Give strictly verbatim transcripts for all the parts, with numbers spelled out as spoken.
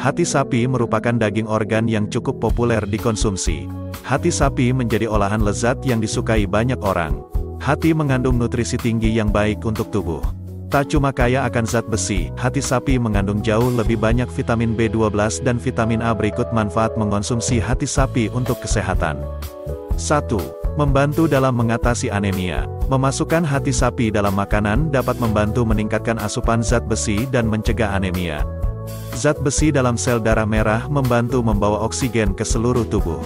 Hati sapi merupakan daging organ yang cukup populer dikonsumsi. Hati sapi menjadi olahan lezat yang disukai banyak orang. Hati mengandung nutrisi tinggi yang baik untuk tubuh. Tak cuma kaya akan zat besi, hati sapi mengandung jauh lebih banyak vitamin B dua belas dan vitamin A. Berikut manfaat mengonsumsi hati sapi untuk kesehatan. satu. Membantu dalam mengatasi anemia. Memasukkan hati sapi dalam makanan dapat membantu meningkatkan asupan zat besi dan mencegah anemia. Zat besi dalam sel darah merah membantu membawa oksigen ke seluruh tubuh.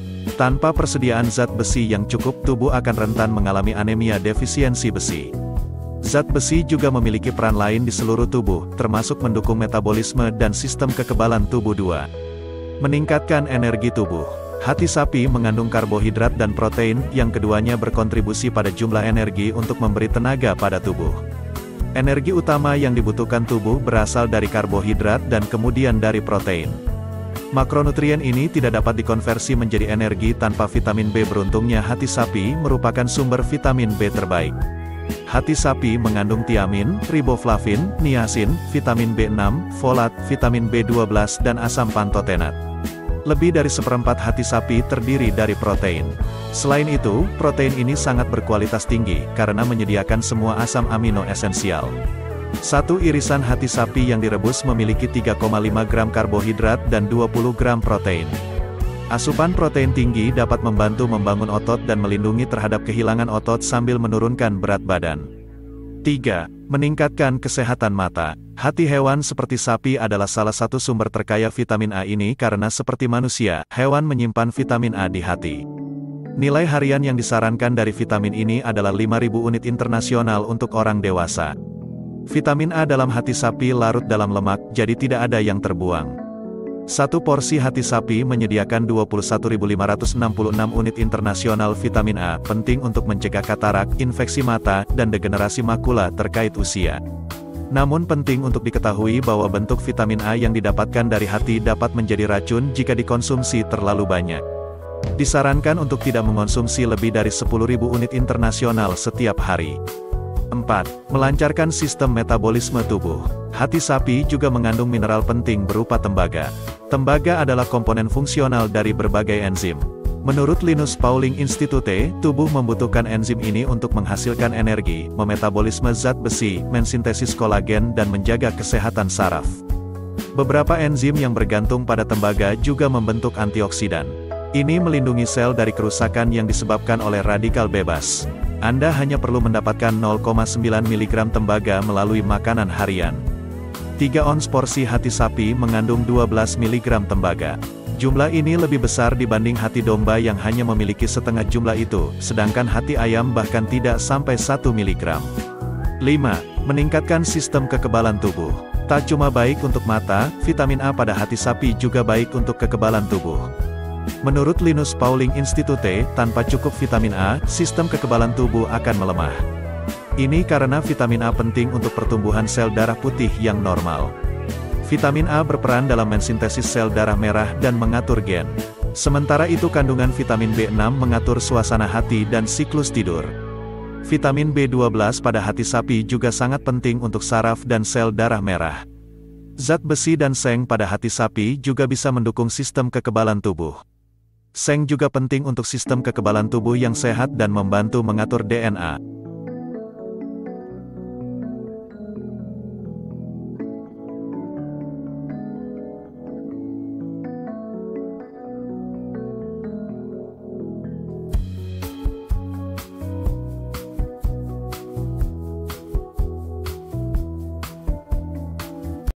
Tanpa persediaan zat besi yang cukup, tubuh akan rentan mengalami anemia defisiensi besi. Zat besi juga memiliki peran lain di seluruh tubuh, termasuk mendukung metabolisme dan sistem kekebalan tubuh. Dua. Meningkatkan energi tubuh. Hati sapi mengandung karbohidrat dan protein, yang keduanya berkontribusi pada jumlah energi untuk memberi tenaga pada tubuh. Energi utama yang dibutuhkan tubuh berasal dari karbohidrat dan kemudian dari protein. Makronutrien ini tidak dapat dikonversi menjadi energi tanpa vitamin B. Beruntungnya hati sapi merupakan sumber vitamin B terbaik. Hati sapi mengandung tiamin, riboflavin, niacin, vitamin B enam, folat, vitamin B dua belas dan asam pantotenat. Lebih dari seperempat hati sapi terdiri dari protein. Selain itu, protein ini sangat berkualitas tinggi, karena menyediakan semua asam amino esensial. Satu irisan hati sapi yang direbus memiliki tiga koma lima gram karbohidrat dan dua puluh gram protein. Asupan protein tinggi dapat membantu membangun otot dan melindungi terhadap kehilangan otot sambil menurunkan berat badan. tiga. Meningkatkan kesehatan mata. Hati hewan seperti sapi adalah salah satu sumber terkaya vitamin A ini karena seperti manusia, hewan menyimpan vitamin A di hati. Nilai harian yang disarankan dari vitamin ini adalah lima ribu unit internasional untuk orang dewasa. Vitamin A dalam hati sapi larut dalam lemak, jadi tidak ada yang terbuang. Satu porsi hati sapi menyediakan dua puluh satu ribu lima ratus enam puluh enam unit internasional vitamin A, penting untuk mencegah katarak, infeksi mata, dan degenerasi makula terkait usia. Namun penting untuk diketahui bahwa bentuk vitamin A yang didapatkan dari hati dapat menjadi racun jika dikonsumsi terlalu banyak. Disarankan untuk tidak mengonsumsi lebih dari sepuluh ribu unit internasional setiap hari. empat. Melancarkan sistem metabolisme tubuh. Hati sapi juga mengandung mineral penting berupa tembaga. Tembaga adalah komponen fungsional dari berbagai enzim. Menurut Linus Pauling Institute, tubuh membutuhkan enzim ini untuk menghasilkan energi, memetabolisme zat besi, mensintesis kolagen dan menjaga kesehatan saraf. Beberapa enzim yang bergantung pada tembaga juga membentuk antioksidan. Ini melindungi sel dari kerusakan yang disebabkan oleh radikal bebas. Anda hanya perlu mendapatkan nol koma sembilan miligram tembaga melalui makanan harian. tiga ons porsi hati sapi mengandung dua belas miligram tembaga. Jumlah ini lebih besar dibanding hati domba yang hanya memiliki setengah jumlah itu, sedangkan hati ayam bahkan tidak sampai satu miligram. lima. Meningkatkan sistem kekebalan tubuh. Tak cuma baik untuk mata, vitamin A pada hati sapi juga baik untuk kekebalan tubuh. Menurut Linus Pauling Institute, tanpa cukup vitamin A, sistem kekebalan tubuh akan melemah. Ini karena vitamin A penting untuk pertumbuhan sel darah putih yang normal. Vitamin A berperan dalam mensintesis sel darah merah dan mengatur gen. Sementara itu kandungan vitamin B enam mengatur suasana hati dan siklus tidur. Vitamin B dua belas pada hati sapi juga sangat penting untuk saraf dan sel darah merah. Zat besi dan seng pada hati sapi juga bisa mendukung sistem kekebalan tubuh. Seng juga penting untuk sistem kekebalan tubuh yang sehat dan membantu mengatur D N A.